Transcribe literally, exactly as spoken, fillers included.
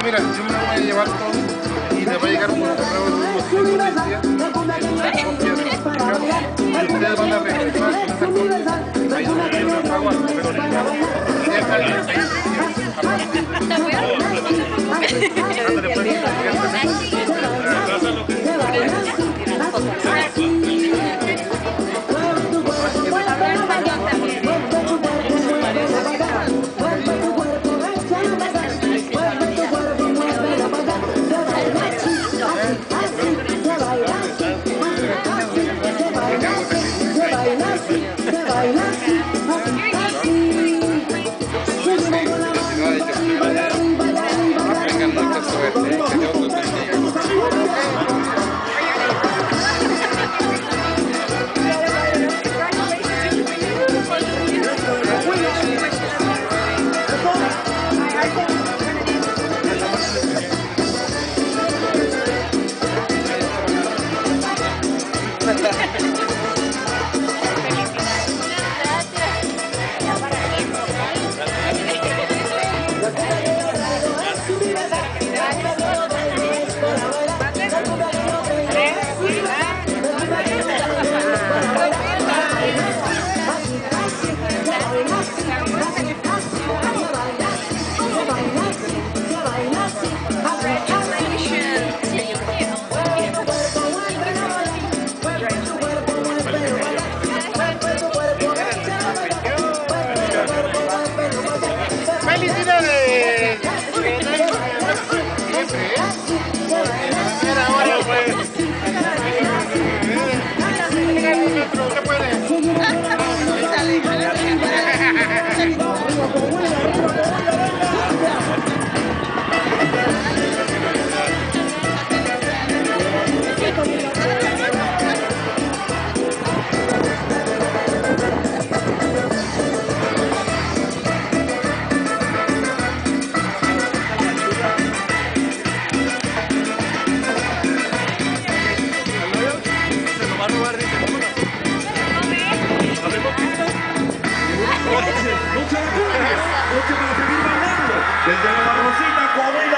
mira, yo me voy a llevar todo y le va a llegar por correo en unos cinco días. Y ustedes van a regresar con esa copia. Ahí no me lo pago, pero deja el ándale, pues, Desde la Barrosita,